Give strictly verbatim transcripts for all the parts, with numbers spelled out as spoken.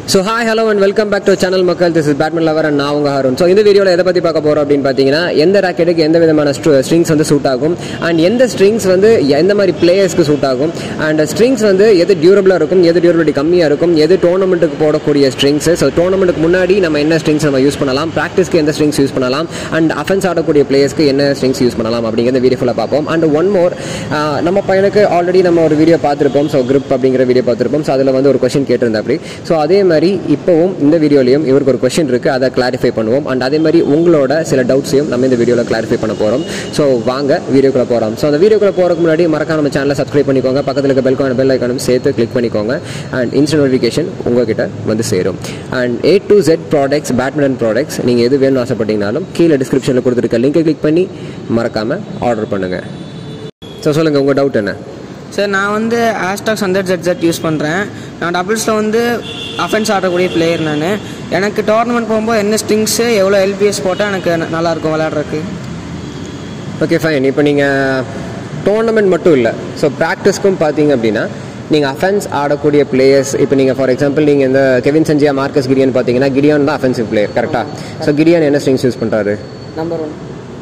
So hi, hello and welcome back to our channel மக்கள். This is Badminton Lover and நான் உங்க Harun. So இந்த வீடியோல எதை பத்தி பார்க்க போறோம் அப்படினு பாத்தீங்கன்னா எந்த ராக்கெட்டுக்கு எந்த விதமான ஸ்ட்ரிங்ஸ் வந்து சூட் ஆகும் and எந்த ஸ்ட்ரிங்ஸ் வந்து எந்த மாதிரி பிளேயர்ஸ்க்கு சூட் ஆகும் and ஸ்ட்ரிங்ஸ் வந்து எது டியூரபிளா இருக்கும் எது டியூரபிலிட்டி கம்மியா இருக்கும் எது டோர்னமென்ட்க்கு போடக்கூடிய ஸ்ட்ரிங்ஸ். ஸோ டோர்னமென்ட்க்கு முன்னாடி நம்ம என்ன ஸ்ட்ரிங்ஸ் நம்ம யூஸ் பண்ணலாம், பிராக்டிஸ்க்கு எந்த ஸ்ட்ரிங்ஸ் யூஸ் பண்ணலாம் and அஃபென்ஸ் ஆடக்கூடிய பிளேயர்ஸ்க்கு என்ன ஸ்ட்ரிங்ஸ் யூஸ் பண்ணலாம் அப்படிங்கிற வீடியோ ஃபுல்லா பார்ப்போம். and ஒன் மோர் நம்ம பையனுக்கு ஆல்ரெடி நம்ம ஒரு வீடியோ பார்த்திருப்போம். ஸோ grip அப்படிங்கிற வீடியோ பார்த்திருப்போம். ஸோ அதுல வந்து ஒரு क्वेश्चन கேட்டிருந்தா அப்படி. ஸோ அதே மாதிரி இப்போவும் இந்த வீடியோலையும் இவருக்கு ஒரு क्वेश्चन இருக்குது, அதை கிளாரிஃபை பண்ணுவோம். அண்ட் அதே மாதிரி உங்களோட சில டவுட்ஸையும் நம்ம இந்த வீடியோவில் கிளாரிஃபை பண்ண போகிறோம். ஸோ வாங்க வீடியோக்குள்ளே போகிறோம். ஸோ அந்த வீடியோக்குள்ளே போகிறதுக்கு முன்னாடி மறக்காம நம்ம சேனலை சப்ஸ்கிரைப் பண்ணிக்கோங்க, பக்கத்தில் இருக்க பெல் பெல் ஐக்கானும் சேர்த்து கிளிக் பண்ணிக்கோங்க அண்ட் இன்ஸ்டன்ட் நோட்டிஃபிகேஷன் உங்ககிட்ட வந்து சேரும். And A to Z products, badminton products நீங்கள் எது வேணும்னு ஆசைப்பட்டீங்கனாலும் கீழே டிஸ்கிரிப்ஷனில் கொடுத்துருக்க லிங்கை கிளிக் பண்ணி மறக்காமல் ஆர்டர் பண்ணுங்கள். ஸோ சொல்லுங்கள் உங்கள் டவுட் என்ன? சார், நான் வந்து Astrox hundred Z Z use பண்ணுறேன். நான் டபுள்ஸில் வந்து அஃபென்ஸ் ஆடக்கூடிய பிளேயர். நான் எனக்கு டோர்னமெண்ட் போகும்போது என்ன ஸ்ட்ரிங்ஸு எவ்வளோ எல்பிஎஸ் போட்டால் எனக்கு நல்லாயிருக்கும் விளையாடுறதுக்கு? Okay fine. இப்போ நீங்கள் டோர்னமெண்ட் மட்டும் இல்லை, ஸோ ப்ராக்டிஸ்க்கும் பார்த்தீங்க அப்படின்னா நீங்கள் அஃபென்ஸ் ஆடக்கூடிய பிளேயர்ஸ், இப்போ நீங்கள் ஃபார் எக்ஸாம்பிள் நீங்கள் இந்த கெவின் சஞ்சியா, மார்க்கஸ் கிடியன் பார்த்தீங்கன்னா கிடியான் தான் அஃபென்சிவ் பிளேயர், கரெக்டாக? ஸோ கிடியான் என்ன ஸ்ட்ரிங்ஸ் யூஸ் பண்ணுறாரு? நம்பர் ஒன்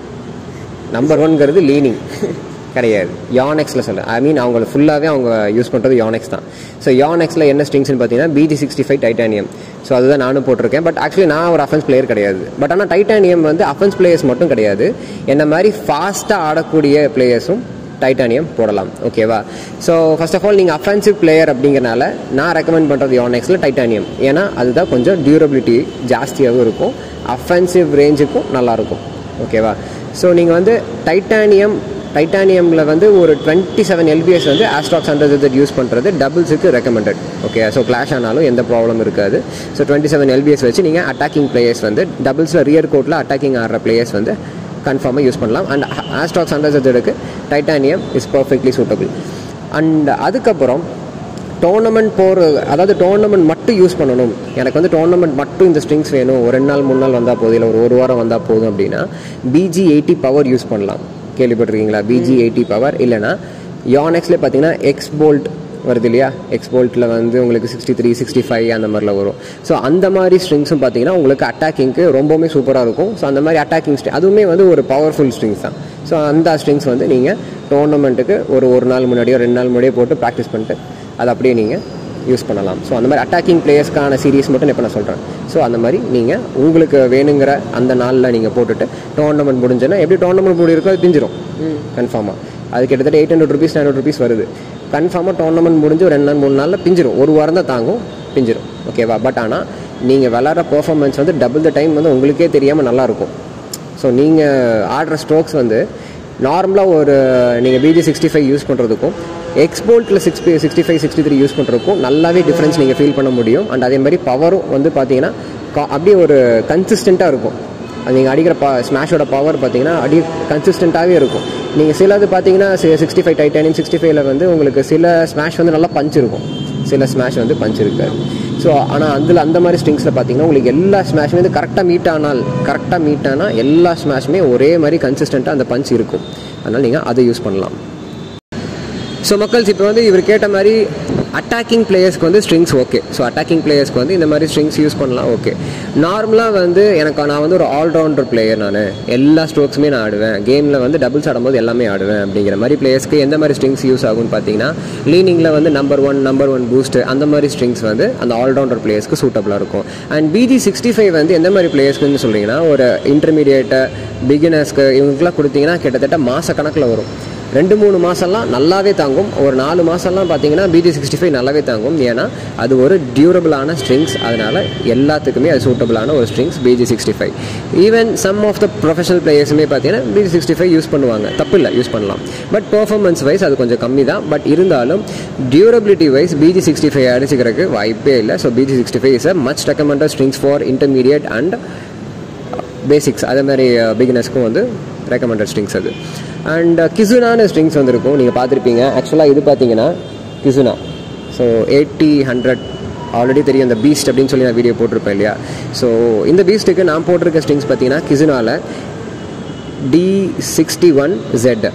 நம்பர் ஒன்ங்கிறது லீனிங் கிடையாது, யானெக்ஸில் சொல்ல ஐ மீன் அவங்க ஃபுல்லாகவே அவங்க யூஸ் பண்ணுறது யானெக்ஸ் தான். ஸோ யானெக்ஸில் என்ன ஸ்ட்ரிங்ஸ்னு பார்த்தீங்கன்னா BG sixty five titanium. So அதுதான் நானும் போட்டிருக்கேன். பட் ஆக்சுவலி நான் ஒரு அஃபென்ஸ் பிளேயர் கிடையாது. பட் ஆனால் டைட்டானியம் வந்து அஃபென்ஸ் பிளேயர்ஸ் மட்டும் கிடையாது, என்ன மாதிரி ஃபாஸ்ட்டாக ஆடக்கூடிய பிளேயர்ஸும் டைட்டானியம் போடலாம். ஓகேவா? ஸோ ஃபர்ஸ்ட் ஆஃப் ஆல் நீங்கள் அஃபென்சிவ் பிளேயர் அப்படிங்கிறனால நான் ரெக்கமெண்ட் பண்ணுறது யானெக்ஸில் டைட்டானியம். ஏன்னா அதுதான் கொஞ்சம் டியூரபிலிட்டி ஜாஸ்தியாகவும் இருக்கும், அஃபென்சிவ் ரேஞ்சுக்கும் நல்லாயிருக்கும். ஓகேவா? ஸோ நீங்கள் வந்து டைட்டானியம் டைட்டானியமில் வந்து ஒரு டுவெண்ட்டி செவன் எல்பிஎஸ் வந்து ஆஸ்டாக்ஸ் ஹண்ட்ரட் ஜெட் யூஸ் பண்ணுறது டபுள்ஸுக்கு ரெக்கமெண்டட். ஓகே, ஸோ கிளாஷ் ஆனாலும் எந்த ப்ராப்ளம் இருக்காது. ஸோ டுவெண்ட்டி செவன் எல்பிஎஸ் வச்சு நீங்கள் அட்டாக்கிங் பிளேயர்ஸ் வந்து டபுள்ஸில் ரியர் கோர்ட்டில் அட்டாக்கிங் ஆடுற பிளேயர்ஸ் வந்து கன்ஃபார்மாக யூஸ் பண்ணலாம். அண்ட் ஆஸ்டாக்ஸ் ஹண்ட்ரட் ஜெட்டுக்கு titanium is perfectly suitable. And அதுக்கப்புறம் டோர்னமெண்ட் போகிற, அதாவது டோர்னமெண்ட் மட்டும் யூஸ் பண்ணணும், எனக்கு வந்து டோர்னமெண்ட் மட்டும் இந்த ஸ்ட்ரிங்ஸ் வேணும், ஒரு ரெண்டு நாள் மூணு நாள் வந்தால் போதும், இல்லை ஒரு ஒரு வாரம் வந்தால் போதும் அப்படின்னா பிஜி எயிட்டி பவர் யூஸ் பண்ணலாம். கேள்விப்பட்டிருக்கீங்களா? BG eighty power. இல்லைனா யானெக்ஸ்லேயே பார்த்தீங்கன்னா எக்ஸ் போல்ட் வருது இல்லையா? எக்ஸ் போல்ட்டில் வந்து உங்களுக்கு சிக்ஸ்டி த்ரீ சிக்ஸ்டி ஃபைவ் அந்த மாதிரிலாம் வரும். ஸோ அந்த மாதிரி ஸ்ட்ரிங்ஸும் பார்த்தீங்கன்னா உங்களுக்கு அட்டாக்கிங்க்கு ரொம்பவுமே சூப்பராக இருக்கும். ஸோ அந்த மாதிரி அட்டாக்கிங் ஸ்ட்ரிங் அதுவுமே வந்து ஒரு பவர்ஃபுல் ஸ்ட்ரிங்ஸ் தான். ஸோ அந்த ஸ்ட்ரிங்ஸ் வந்து நீங்கள் டோர்னமெண்ட்டுக்கு ஒரு ஒரு நாள் முன்னாடியோ ரெண்டு நாள் முன்னாடியோ போட்டு ப்ராக்டிஸ் பண்ணிட்டு அதை அப்படியே நீங்கள் யூஸ் பண்ணலாம். ஸோ அந்த மாதிரி அட்டாக்கிங் பிளேயர்ஸ்க்கான சீரீஸ் மட்டும் இப்போ நான் சொல்கிறேன். ஸோ அந்த மாதிரி நீங்கள் உங்களுக்கு வேணுங்கிற அந்த நாளில் நீங்கள் போட்டுட்டு டோர்னமெண்ட் முடிஞ்சுன்னா எப்படி டோர்னமெண்ட் முடி இருக்கோ அது பிஞ்சிரும் கன்ஃபார்மாக. அது கிட்டத்தட்ட eight hundred rupees nine hundred rupees வருது. கன்ஃபார்மாக டோர்னமெண்ட் முடிஞ்சு ஒரு ரெண்டு நாள் மூணு நாளில் பிஞ்சிரும், ஒரு வாரம் தான் தாங்கும், பிஞ்சிரும். ஓகேவா? பட் ஆனால் நீங்கள் விளாட்ற பர்ஃபார்மன்ஸ் வந்து டபுள் த டைம் வந்து உங்களுக்கே தெரியாமல் நல்லாயிருக்கும். ஸோ நீங்கள் ஆடுற ஸ்ட்ரோக்ஸ் வந்து நார்மலாக ஒரு நீங்கள் பிஜி சிக்ஸ்டி ஃபைவ் யூஸ் பண்ணுறதுக்கும் எக்ஸ்போல்ட்டில் six sixty five sixty three use பண்ணுறதுக்கும் நல்லாவே டிஃப்ரென்ஸ் நீங்கள் ஃபீல் பண்ண முடியும். அண்ட் அதே மாதிரி பவரும் வந்து பார்த்தீங்கன்னா அப்படியே ஒரு கன்சிஸ்டண்ட்டாக இருக்கும். அது நீங்கள் அடிக்கிற பா ஸ்மாஷோட பவர் பார்த்தீங்கன்னா அடி கன்சிஸ்டண்ட்டாகவே இருக்கும். நீங்கள் சிலது பார்த்தீங்கன்னா சிக்ஸ்டி ஃபைவ் டைட்டானியம் சிக்ஸ்டி ஃபைவ்ல வந்து உங்களுக்கு சில ஸ்மாஷ் வந்து நல்லா பஞ்ச் இருக்கும், சில ஸ்மாஷ் வந்து பஞ்ச் இருக்காது. ஸோ ஆனால் அதில் அந்த மாதிரி ஸ்ட்ரிங்ஸில் பார்த்தீங்கன்னா உங்களுக்கு எல்லா ஸ்மாஷுமே வந்து கரெக்டாக மீட் ஆனால் கரெக்டாக மீட் ஆனால் எல்லா ஸ்மாஷுமே ஒரே மாதிரி கன்சிஸ்டண்ட்டாக அந்த பஞ்ச் இருக்கும். அதனால் நீங்கள் அதை யூஸ் பண்ணலாம். ஸோ மக்கள்ஸ், இப்போ வந்து இவர் கேட்ட மாதிரி அட்டாக்கிங் பிளேயர்ஸ்க்கு வந்து ஸ்ட்ரிங்ஸ் ஓகே. ஸோ அட்டாக்கிங் பிளேயர்ஸ்க்கு வந்து இந்த மாதிரி ஸ்ட்ரிங்ஸ் யூஸ் பண்ணலாம். ஓகே, நார்மலாக வந்து எனக்கு நான் வந்து ஒரு ஆல்ரவுண்டர் பிளேயர், நான் எல்லா ஸ்ட்ரோக்ஸுமே நான் ஆடுவேன், கேமில் வந்து டபுள்ஸ் ஆடும்போது எல்லாமே ஆடுவேன் அப்படிங்கிற மாதிரி பிளேயர்ஸ்க்கு எந்த மாதிரி ஸ்ட்ரிங்ஸ் யூஸ் ஆகும்னு பார்த்தீங்கன்னா லீனிங்கில் வந்து number one number one boost அந்த மாதிரி ஸ்ட்ரிங்ஸ் வந்து அந்த ஆல்ரவுண்டர் பிளேயர்ஸ்க்கு சூட்டபுளாக இருக்கும். அண்ட் பிஜி சிக்ஸ்டி ஃபைவ் வந்து எந்த மாதிரி பிளேயர்ஸ்க்குன்னு சொல்லிங்கன்னா ஒரு இன்டர்மீடியேட்டு பிகினர்ஸ்க்கு இவங்களுக்குலாம் கொடுத்தீங்கன்னா கிட்டத்தட்ட மாத கணக்கில் வரும். ரெண்டு மூணு மாதம்லாம் நல்லாவே தாங்கும், ஒரு நாலு மாதம்லாம் பார்த்தீங்கன்னா பிஜி சிக்ஸ்டி ஃபைவ் நல்லாவே தாங்கும். ஏன்னா அது ஒரு டியூரபிளான ஸ்ட்ரிங்ஸ், அதனால் எல்லாத்துக்குமே அது சூட்டபிளான ஒரு strings BG sixty five. Even some of the professional பிளேயர்ஸுமே பார்த்தீங்கன்னா பிஜி சிக்ஸ்டி ஃபைவ் யூஸ் பண்ணுவாங்க, தப்பு இல்லை, யூஸ் பண்ணலாம். பட் பர்ஃபார்மன்ஸ் வைஸ் அது கொஞ்சம் கம்மி தான். பட் இருந்தாலும் durability wise BG sixty five அடிச்சுக்கிறதுக்கு வாய்ப்பே இல்லை. So BG sixty five is a much recommended strings for intermediate and basics, அதே மாதிரி பிகினர்ஸ்க்கும் வந்து ரெக்கமெண்டட் ஸ்ட்ரிங்ஸ் அது. அண்ட் கிசுனான ஸ்ட்ரிங்ஸ் வந்துருக்கும், நீங்கள் பார்த்துருப்பீங்க. ஆக்சுவலாக இது பார்த்தீங்கன்னா Kizuna. So eighty hundred already தெரியும், இந்த பீஸ்ட் அப்படின்னு சொல்லி நான் வீடியோ போட்டிருப்பேன் இல்லையா? ஸோ இந்த பீஸ்ட்டுக்கு நான் போட்டிருக்க ஸ்ட்ரிங்ஸ் பார்த்தீங்கன்னா கிசுனாவில் T sixty one Z.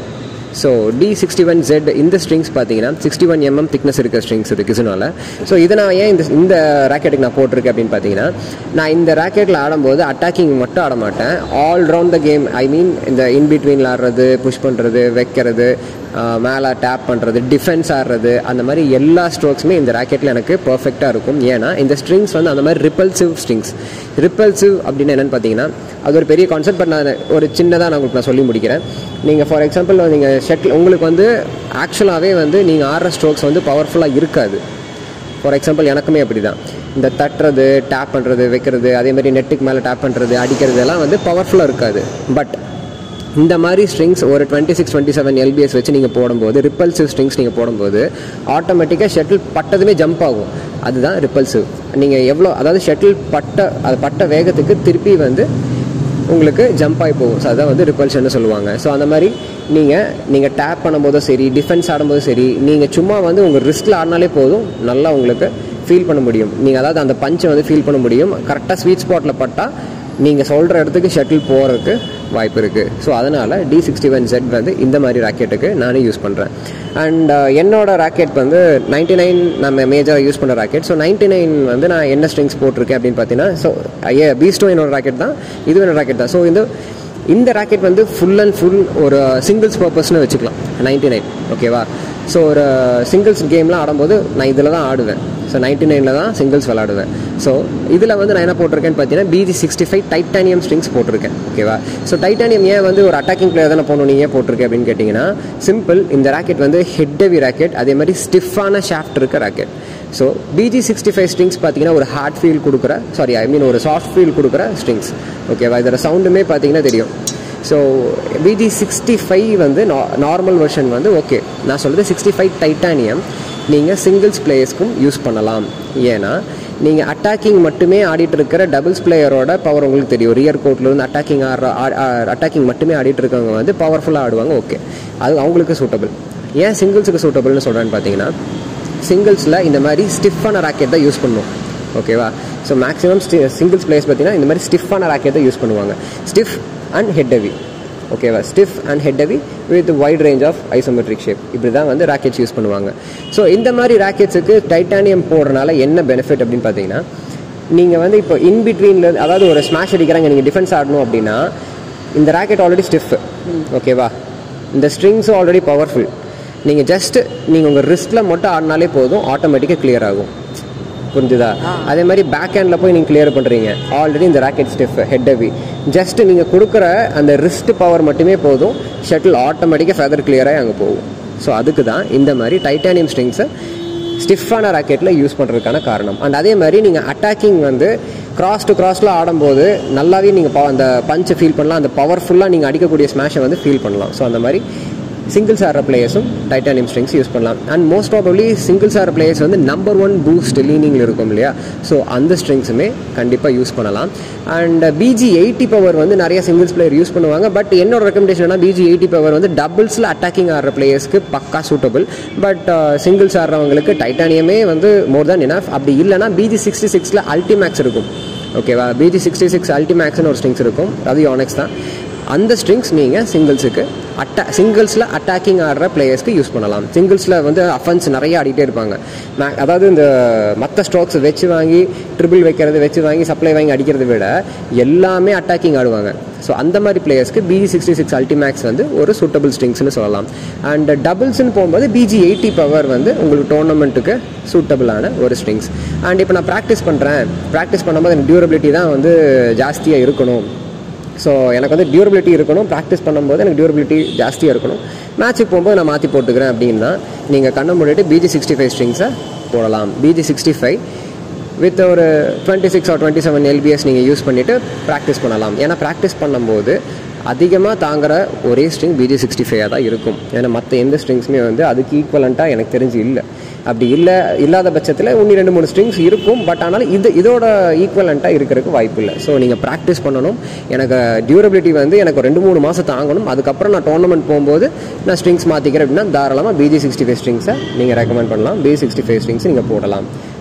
So T sixty one Z இந்த ஸ்ட்ரிங்ஸ் பார்த்தீங்கன்னா சிக்ஸ்டி ஒன் எம்எம் திக்னஸ் இருக்க ஸ்ட்ரிங்ஸ் இருக்குது கிசுனால. ஸோ இதை நான் ஏன் இந்த இந்த ராக்கெட்டுக்கு நான் போட்டிருக்கேன் அப்படின்னு பார்த்தீங்கன்னா, நான் இந்த ராக்கெட்டில் ஆடும்போது அட்டாக்கிங் மட்டும் ஆட மாட்டேன், all round the game. I mean இந்த இன்பிட்வீனில் ஆடுறது, புஷ் பண்ணுறது, வைக்கிறது, மேலே டேப் பண்ணுறது, டிஃபென்ஸ் ஆடுறது, அந்த மாதிரி எல்லா ஸ்ட்ரோக்ஸுமே இந்த ராக்கெட்டில் எனக்கு பர்ஃபெக்டாக இருக்கும். ஏன்னா இந்த ஸ்ட்ரிங்ஸ் வந்து அந்த மாதிரி ரிப்பல்சிவ் ஸ்ட்ரிங்ஸ். ரிப்பல்சிவ் அப்படின்னு என்னென்னு பார்த்தீங்கன்னா, அது ஒரு பெரிய கான்செப்ட். பட் நான் ஒரு சின்னதாக நான் உங்களுக்கு நான் சொல்லி முடிக்கிறேன். நீங்கள் ஃபார் எக்ஸாம்பிள் நீங்கள் ஷட்டில் உங்களுக்கு வந்து ஆக்சுவலாகவே வந்து நீங்கள் ஆடுற ஸ்ட்ரோக்ஸ் வந்து பவர்ஃபுல்லாக இருக்காது. ஃபார் எக்ஸாம்பிள் எனக்குமே அப்படி தான். இந்த தட்டுறது, டேப் பண்ணுறது, வைக்கிறது, அதேமாதிரி நெட்டுக்கு மேலே டேப் பண்ணுறது, அடிக்கிறது எல்லாம் வந்து பவர்ஃபுல்லாக இருக்காது. பட் இந்த மாதிரி ஸ்ட்ரிங்ஸ் ஒரு twenty six twenty seven lbs வச்சு நீங்கள் போடும்போது, ரிப்பல்சிவ் ஸ்ட்ரிங்ஸ் நீங்கள் போடும்போது ஆட்டோமேட்டிக்காக ஷட்டில் பட்டதுமே ஜம்ப் ஆகும். அதுதான் ரிப்பல்சிவ். நீங்கள் எவ்வளோ, அதாவது ஷட்டில் பட்ட அது பட்ட வேகத்துக்கு திருப்பி வந்து உங்களுக்கு ஜம்ப் ஆகி போகும். ஸோ அதுதான் வந்து ரிப்பல்ஷன்னு சொல்லுவாங்க. ஸோ அந்த மாதிரி நீங்கள் நீங்கள் டேப் பண்ணும்போதும் சரி, டிஃபென்ஸ் ஆடும்போதும் சரி, நீங்கள் சும்மா வந்து உங்கள் ரிஸ்ட்டில் ஆடினாலே போதும், நல்லா உங்களுக்கு ஃபீல் பண்ண முடியும். நீங்கள் அதாவது அந்த பஞ்சை வந்து ஃபீல் பண்ண முடியும். கரெக்டாக ஸ்வீட் ஸ்பாட்டில் பட்டால் நீங்கள் சொல்கிற இடத்துக்கு ஷட்டில் போகிறதுக்கு வாய்ப்பு இருக்குது. ஸோ அதனால் டி சிக்ஸ்டி ஒன் ஜெட் வந்து இந்த மாதிரி ராக்கெட்டுக்கு நானே யூஸ் பண்ணுறேன். அண்ட் என்னோட ராக்கெட் வந்து நைன்ட்டி நைன் நம்ம மேஜராக யூஸ் பண்ணுற ராக்கெட். ஸோ நைன்ட்டி நைன் வந்து நான் என்ன ஸ்ட்ரிங்ஸ் போட்டிருக்கேன் அப்படின்னு பார்த்தீங்கன்னா, ஸோ ஏ பீஸ்டோ என்னோட ராக்கெட் தான், இதுவும் என்னோட ராக்கெட் தான். ஸோ இந்த இந்த ராக்கெட் வந்து ஃபுல் அண்ட் ஃபுல் ஒரு சிங்கிள்ஸ் பர்பஸ்னு வச்சுக்கலாம் நைன்ட்டி நைன். ஓகேவா? ஸோ ஒரு சிங்கிள்ஸ் கேம்லாம் ஆடும்போது நான் இதில் தான் ஆடுவேன். ஸோ நைன்ட்டி நைனில் தான் சிங்கிள்ஸ் விளாடுவேன். ஸோ இதில் வந்து நான் என்ன போட்டிருக்கேன்னு பார்த்தீங்கன்னா, BG sixty five titanium strings போட்டிருக்கேன். ஓகேவா? ஸோ டைட்டானியம் ஏன் வந்து ஒரு அட்டாக்கிங் பிளேயர் தானே போகணும், நீங்கள் ஏன் போட்டிருக்கேன் அப்படின்னு கேட்டிங்கன்னா, சிம்பிள். இந்த ராக்கெட் வந்து ஹெட் ஹெவி ராக்கெட், அதே மாதிரி ஸ்டிஃபான ஷாஃப்ட் இருக்க racket. So BG sixty five strings பார்த்தீங்கன்னா ஒரு ஹார்ட் ஃபீல் கொடுக்குற, சாரி ஐ மீன் ஒரு சாஃப்ட் ஃபீல் கொடுக்குற ஸ்ட்ரிங்ஸ். ஓகேவா? இதோட சவுண்டுமே பார்த்தீங்கன்னா தெரியும். ஸோ பிஜி சிக்ஸ்டி ஃபைவ் வந்து நார்மல் வெர்ஷன் வந்து ஓகே. நான் சொல்கிறது சிக்ஸ்டி ஃபைவ் டைட்டானியம் நீங்கள் சிங்கிள்ஸ் பிளேயர்ஸ்க்கும் யூஸ் பண்ணலாம். ஏன்னா நீங்கள் அட்டாக்கிங் மட்டுமே ஆடிட்டு இருக்கிற டபுள்ஸ் பிளேயரோட பவர் உங்களுக்கு தெரியும். ரியர் கோர்ட்லேருந்து அட்டாக்கிங் ஆடுற அட்டாக்கிங் மட்டுமே ஆடிட்டு இருக்கவங்க வந்து பவர்ஃபுல்லாக ஆடுவாங்க. ஓகே, அது அவங்களுக்கு சூட்டபிள். ஏன் சிங்கிள்ஸுக்கு சூட்டபிள்னு சொல்கிறேன்னு பார்த்தீங்கன்னா, சிங்கிள்ஸில் இந்த மாதிரி ஸ்டிஃபான ராக்கெட் தான் யூஸ் பண்ணுவோம். ஓகேவா? ஸோ மேக்ஸிமம் ஸ்டி சிங்கிள்ஸ் பிளேயர்ஸ் பார்த்தீங்கன்னா இந்த மாதிரி ஸ்டிஃபான ராக்கெட் தான் யூஸ் பண்ணுவாங்க. Stiff and head heavy. ஓகேவா? Stiff and head heavy with wide range of isometric shape, இப்படி தான் வந்து ராக்கெட்ஸ் யூஸ் பண்ணுவாங்க. ஸோ இந்த மாதிரி ராக்கெட்ஸுக்கு டைட்டானியம் போடுறதுனால என்ன பெனிஃபிட் அப்படின்னு பார்த்தீங்கன்னா, நீங்கள் வந்து இப்போ இன்பிட்வீனில், அதாவது ஒரு ஸ்மாஷ் அடிக்கிறாங்க, நீங்கள் டிஃபென்ஸ் ஆடணும் அப்படின்னா இந்த ராக்கெட் ஆல்ரெடி ஸ்டிஃப். ஓகேவா? இந்த ஸ்ட்ரிங்ஸும் ஆல்ரெடி பவர்ஃபுல். நீங்கள் ஜஸ்ட்டு நீங்கள் உங்கள் ரிஸ்ட்டில் மட்டும் ஆடினாலே போதும், ஆட்டோமேட்டிக்காக கிளியர் ஆகும். புரிஞ்சுதா? அதே மாதிரி பேக் ஹேண்டில் போய் நீங்கள் கிளியர் பண்ணுறீங்க, ஆல்ரெடி இந்த racket stiff, head heavy. Just நீங்கள் கொடுக்குற அந்த ரிஸ்ட் பவர் மட்டுமே போதும், ஷட்டில் ஆட்டோமேட்டிக்காக ஃபெதர் கிளியராக அங்கே போகும். ஸோ அதுக்கு தான் இந்த மாதிரி டைட்டானியம் ஸ்ட்ரிங்ஸை ஸ்டிஃபான ராக்கெட்டில் யூஸ் பண்ணுறதுக்கான காரணம். அண்ட் அதே மாதிரி நீங்கள் அட்டாக்கிங் வந்து கிராஸ் டு கிராஸில் ஆடும்போது நல்லாவே நீங்கள் அந்த பஞ்சை ஃபீல் பண்ணலாம், அந்த பவர்ஃபுல்லாக நீங்கள் அடிக்கக்கூடிய ஸ்மாஷை வந்து ஃபீல் பண்ணலாம். ஸோ அந்த மாதிரி சிங்கிள்ஸ் ஆடுற பிளேயர்ஸும் டைட்டானியம் ஸ்ட்ரிங்ஸ் யூஸ் பண்ணலாம். அண்ட் மோஸ்ட் ப்ராபப்லி சிங்கிள்ஸ் ஆடுற பிளேயர்ஸ் வந்து நம்பர் ஒன் பூஸ்ட் லீனிங்கில் இருக்கும் இல்லையா? ஸோ அந்த ஸ்ட்ரிங்ஸுமே கண்டிப்பாக யூஸ் பண்ணலாம். அண்ட் பிஜி எயிட்டி பவர் வந்து நிறைய சிங்கிள்ஸ் பிளேயர் யூஸ் பண்ணுவாங்க. பட் என்னோட ரெக்கமெண்டேஷன் என்ன, பிஜி எயிட்டி பவர் வந்து டபுள்ஸில் அட்டாக்கிங் ஆடுற பிளேயர்ஸ்க்கு பக்கா சூட்டபிள். பட் சிங்கிள்ஸ் ஆடுறவங்களுக்கு டைட்டானியமே வந்து மோர் தேன் எனஃப். அப்படி இல்லைனா பிஜி சிக்ஸ்டி சிக்ஸில் அல்டிமேக்ஸ் இருக்கும். ஓகேவா? பிஜி சிக்ஸ்டி சிக்ஸ் அல்டிமேக்ஸ்னு ஒரு ஸ்ட்ரிங்ஸ் இருக்கும், அது யோனெக்ஸ் தான். அந்த ஸ்ட்ரிங்ஸ் நீங்கள் சிங்கிள்ஸுக்கு அட்டா சிங்கிள்ஸில் அட்டாக்கிங் ஆடுற பிளேயர்ஸ்க்கு யூஸ் பண்ணலாம். சிங்கிள்ஸில் வந்து அஃபென்ஸ் நிறைய ஆடிட்டே இருப்பாங்க. மே அதாவது இந்த மற்ற ஸ்ட்ரோக்ஸ் வச்சு வாங்கி ட்ரிபிள் வைக்கிறது, வச்சு வாங்கி சப்ளை வாங்கி அடிக்கிறத விட எல்லாமே அட்டாக்கிங் ஆடுவாங்க. ஸோ அந்த மாதிரி பிளேயர்ஸ்க்கு பிஜி சிக்ஸ்டி சிக்ஸ் அல்டிமேக்ஸ் வந்து ஒரு சூட்டபிள் ஸ்ட்ரிங்ஸ்னு சொல்லலாம். அண்ட் டபுள்ஸ்ன்னு போகும்போது பிஜி எயிட்டி பவர் வந்து உங்களுக்கு டோர்னமெண்ட்டுக்கு சூட்டபிளான ஒரு ஸ்ட்ரிங்ஸ். அண்ட் இப்போ நான் ப்ராக்டிஸ் பண்ணுறேன், ப்ராக்டிஸ் பண்ணும்போது எனக்கு டியூரபிலிட்டி தான் வந்து ஜாஸ்தியாக இருக்கணும். ஸோ எனக்கு வந்து டியூரபிலிட்டி இருக்கணும், ப்ராக்டிஸ் பண்ணும்போது எனக்கு டியூரபிலிட்டி ஜாஸ்தியாக இருக்கணும், மேட்ச்சுக்கு போகும்போது நான் மாற்றி போட்டுக்கிறேன் அப்படின்னா நீங்கள் கண்ணை மூடிட்டு பிஜி சிக்ஸ்டி ஃபைவ் ஸ்ட்ரிங்ஸை போடலாம். பிஜி சிக்ஸ்டி ஃபைவ் வித் ஒரு twenty six or twenty seven lbs நீங்கள் யூஸ் பண்ணிவிட்டு ப்ராக்டிஸ் பண்ணலாம். ஏன்னா ப்ராக்டிஸ் பண்ணும்போது அதிகமாக தாங்குகிற ஒரே ஸ்ட்ரிங் பிஜி சிக்ஸ்டி ஃபைவாக தான் இருக்கும். ஏன்னா மற்ற எந்த ஸ்ட்ரிங்ஸுமே வந்து அதுக்கு ஈக்குவலண்ட்டாக எனக்கு தெரிஞ்சு இல்லை. அப்படி இல்லை இல்லாத பட்சத்தில் ஒன்று ரெண்டு மூணு ஸ்ட்ரிங்ஸ் இருக்கும். பட் ஆனால் இது இதோட ஈக்குவலண்ட்டாக இருக்கிறதுக்கு வாய்ப்பு இல்லை. ஸோ நீங்கள் ப்ராக்டிஸ் பண்ணணும். எனக்கு டியூரபிலிட்டி வந்து எனக்கு ரெண்டு மூணு மாதம் தாங்கணும். அதுக்கப்புறம் நான் டோர்னமெண்ட் போகும்போது நான் ஸ்ட்ரிங்ஸ் மாற்றிக்கிறேன் அப்படின்னா தாராளமாக பிஜி சிக்ஸ்டி ஃபைவ் ஸ்ட்ரிங்ஸை நீங்கள் ரெக்கமெண்ட் பண்ணலாம். பிஜி சிக்ஸ்டி ஃபைவ் ஸ்ட்ரிங்ஸ் நீங்கள் போடலாம்.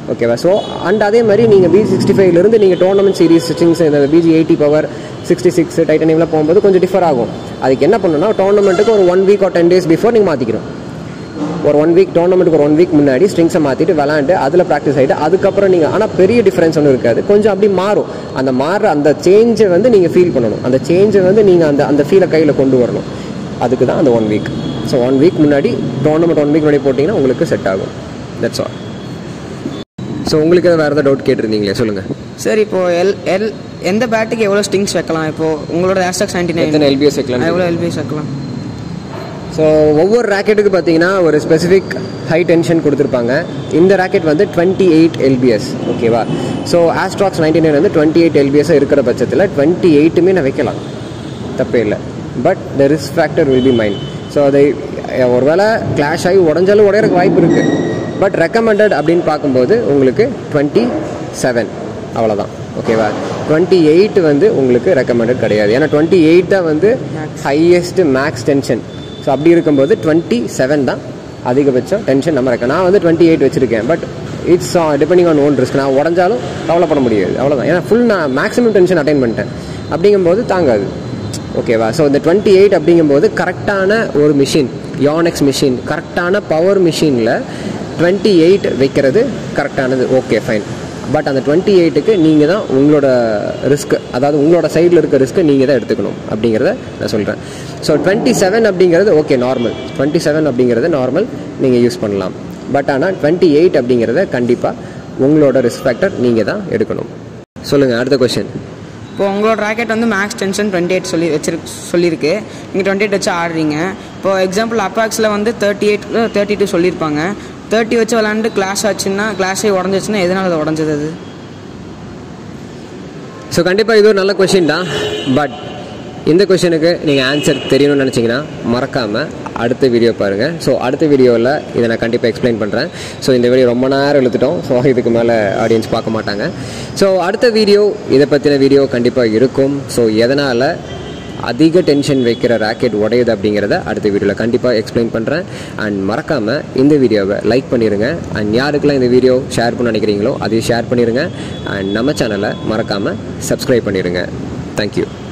ஓகேவா? ஸோ அண்ட் அதே மாதிரி நீங்கள் பிஜி சிக்ஸ்டி ஃபைவ்லேருந்து நீங்கள் டோர்னமெண்ட் சீரிஸ் ஸ்ட்ரிங்ஸ் இந்த BG eighty power sixty six டைட்டானியமில் போகும்போது கொஞ்சம் டிஃபர் ஆகும். அதுக்கு என்ன பண்ணணும்னா டோர்னமெண்ட்டுக்கு ஒரு ஒன் வீக் ஒரு டென் டேஸ் பிஃபோர் நீங்கள் மாற்றிக்கணும். ஒரு ஒன் வீக் டோர்னமெண்ட்டுக்கு ஒரு ஒன் வீக் முன்னாடி ஸ்ட்ரிங்ஸை மாற்றிட்டு விளாண்டு அதில் ப்ராக்டிஸ் ஆகிட்டு அதுக்கப்புறம் நீங்கள் ஆனால் பெரிய டிஃப்ரென்ஸ் ஒன்றும் இருக்காது, கொஞ்சம் அப்படி மாறும். அந்த மாறுற அந்த சேஞ்சை வந்து நீங்கள் ஃபீல் பண்ணணும், அந்த சேஞ்சை வந்து நீங்கள் அந்த அந்த ஃபீலை கையில் கொண்டு வரணும். அதுக்கு தான் அந்த one week. So one week முன்னாடி டோர்னமெண்ட் ஒன் வீக் முன்னாடி போட்டிங்கன்னா உங்களுக்கு செட் ஆகும். That's all. ஸோ உங்களுக்கு வேறு ஏதாவது டவுட் கேட்டிருந்தீங்களே, சொல்லுங்கள். சார் இப்போது எல் எல் எந்த பேட்டுக்கு எவ்வளோ ஸ்ட்ரிங்ஸ் வைக்கலாம்? இப்போது உங்களோட ஆஸ்டாக்ஸ் நைன்டி நைன் எத்தனை எல்பிஎஸ் வைக்கலாம்? எவ்வளோ எல்பிஎஸ் வைக்கலாம்? ஸோ ஒவ்வொரு ராக்கெட்டுக்கு பார்த்தீங்கன்னா ஒரு ஸ்பெசிஃபிக் ஹை டென்ஷன் கொடுத்துருப்பாங்க. இந்த ராக்கெட் வந்து டுவெண்ட்டி எயிட் எல்பிஎஸ், ஓகேவா? ஸோ ஆஸ்ட்ராக்ஸ் நைன்டி நைன் வந்து டுவெண்ட்டி எயிட் எல்பிஎஸ்ஸாக இருக்கிற பட்சத்தில் டுவெண்ட்டி எயிட்டுமே நான் வைக்கலாம், தப்பே இல்லை. But the risk factor will be mind. So அதை ஒரு வேளை கிளாஷ் ஆகி உடஞ்சாலும் உடையறதுக்கு வாய்ப்பு இருக்குது. பட் ரெக்கமெண்டட் அப்படின்னு பார்க்கும்போது உங்களுக்கு டுவெண்ட்டி செவன் அவ்வளோதான், ஓகேவா? டுவெண்ட்டி எயிட் வந்து உங்களுக்கு ரெக்கமெண்டட் கிடையாது. ஏன்னா டுவெண்ட்டி எயிட் தான் வந்து ஹையஸ்ட் மேக்ஸ் டென்ஷன். ஸோ அப்படி இருக்கும்போது டுவெண்ட்டி செவன் தான் அதிகபட்சம் டென்ஷன் நம்ம இருக்க. நான் வந்து டுவெண்ட்டி எயிட் வச்சுருக்கேன். But it's depending on own risk. நான் உடஞ்சாலும் கவலைப்பட முடியாது, அவ்வளோதான். ஏன்னா ஃபுல் நான் மேக்ஸிமம் டென்ஷன் அட்டைன் பண்ணிட்டேன். அப்படிங்கும்போது தாங்காது, ஓகேவா? ஸோ இந்த டுவெண்ட்டி எயிட் அப்படிங்கும்போது கரெக்டான ஒரு மிஷின், யானெக்ஸ் மிஷின், கரெக்டான பவர் மிஷினில் டுவெண்ட்டி எயிட் வைக்கிறது கரெக்டானது, ஓகே ஃபைன். பட் அந்த டுவெண்ட்டி எயிட்டுக்கு நீங்கள் தான் உங்களோட ரிஸ்க், அதாவது உங்களோட சைடில் இருக்க ரிஸ்க்கு நீங்கள் தான் எடுத்துக்கணும் அப்படிங்கிறத நான் சொல்கிறேன். ஸோ டுவெண்ட்டி செவன் அப்படிங்கிறது ஓகே நார்மல், டுவெண்ட்டி செவன் அப்படிங்கிறது நார்மல், நீங்கள் யூஸ் பண்ணலாம். பட் ஆனால் டுவெண்ட்டி எயிட் அப்படிங்கிறத கண்டிப்பாக உங்களோட ரிஸ்க் ஃபேக்டர் நீங்கள் தான் எடுக்கணும். சொல்லுங்கள், அடுத்த கொஸ்டின். இப்போ உங்களோட ராக்கெட் வந்து மேக்ஸ் டென்ஷன் டுவெண்ட்டி எயிட் சொல்லி வச்சிருக்கு சொல்லியிருக்கு நீங்கள் டுவெண்ட்டி எயிட் வச்சு ஆடுறீங்க. இப்போ எக்ஸாம்பிள் அப்பாக்ஸில் வந்து தேர்ட்டி எயிட் தேர்ட்டி டூ சொல்லியிருப்பாங்க. தேர்ட்டி வச்சு விளாண்டு கிளாஸ் ஆச்சுன்னா, கிளாஸே உடஞ்சிச்சுன்னா எதனால் அது உடஞ்சது அது? ஸோ கண்டிப்பாக இது ஒரு நல்ல கொஷின் தான். பட் இந்த கொஷனுக்கு நீங்கள் ஆன்சர் தெரியணும்னு நினச்சிங்கன்னா மறக்காமல் அடுத்த வீடியோ பாருங்கள். ஸோ அடுத்த வீடியோவில் இதை நான் கண்டிப்பாக எக்ஸ்பிளைன் பண்ணுறேன். ஸோ இந்த வீடியோ ரொம்ப நேரம் இழுத்துட்டோம். ஸோ இதுக்கு மேலே ஆடியன்ஸ் பார்க்க மாட்டாங்க. ஸோ அடுத்த வீடியோ இதை பற்றின வீடியோ கண்டிப்பாக இருக்கும். ஸோ எதனால் அதிக டென்ஷன் வைக்கிற ராக்கெட் உடையுது அப்படிங்கிறத அடுத்த வீடியோவில் கண்டிப்பாக எக்ஸ்பிளைன் பண்ணுறேன். அண்ட் மறக்காமல் இந்த வீடியோவை லைக் பண்ணிடுங்க. அண்ட் யாருக்கெல்லாம் இந்த வீடியோ ஷேர் பண்ண நினைக்கிறீங்களோ அதையும் ஷேர் பண்ணிடுங்க. அண்ட் நம்ம சேனலை மறக்காமல் சப்ஸ்கிரைப் பண்ணிடுங்க. தேங்க்யூ.